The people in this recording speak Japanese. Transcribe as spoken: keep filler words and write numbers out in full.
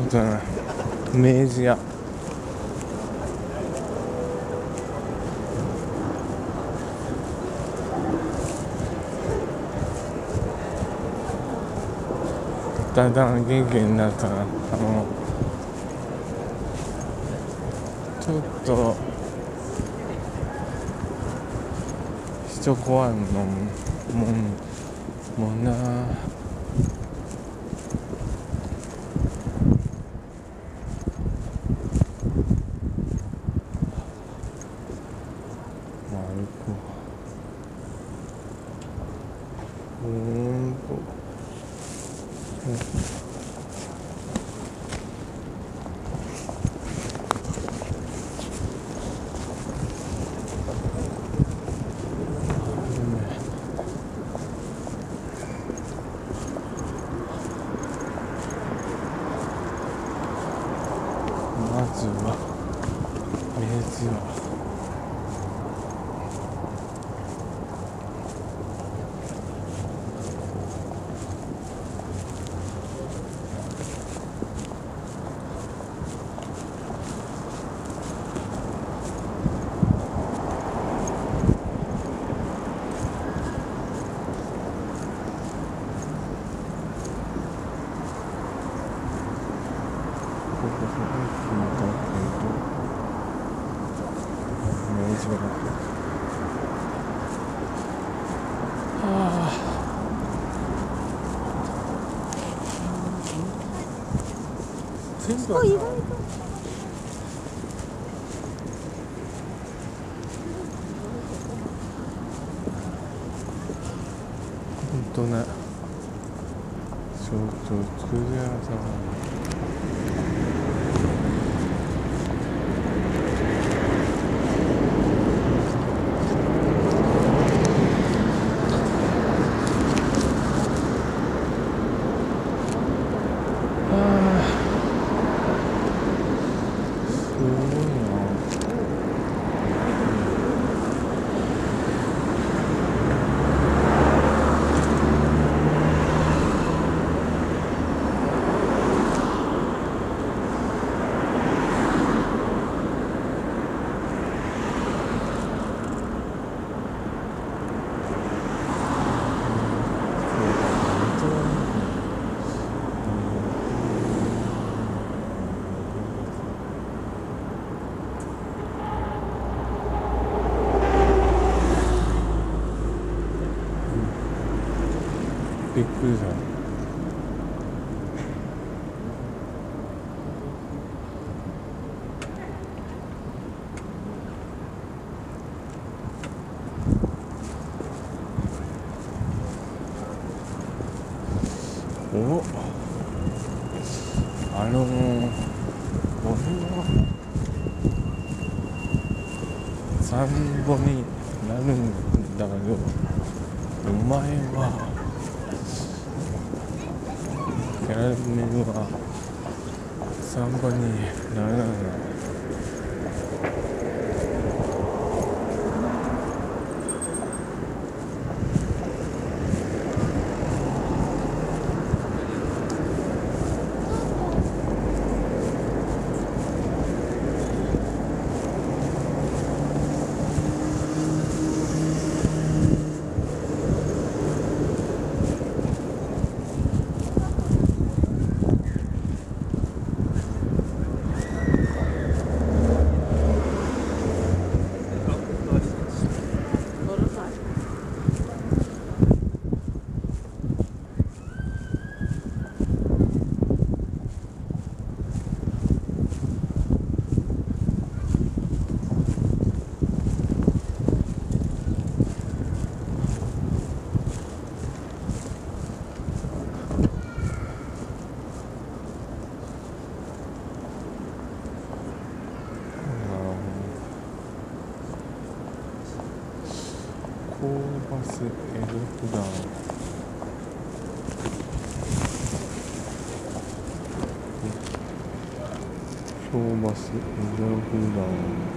とね、明治屋。だんだん元気になったな。あのちょっと人怖いのももんもな。まずは明治は全部はさ、ほんとね、ちょっと作り屋さんびっくりした。お、あのー、これはサンゴになるんだけど、お前はキャラメルはサンゴにならない。コーバスエルフダン、コーバスエルフダン。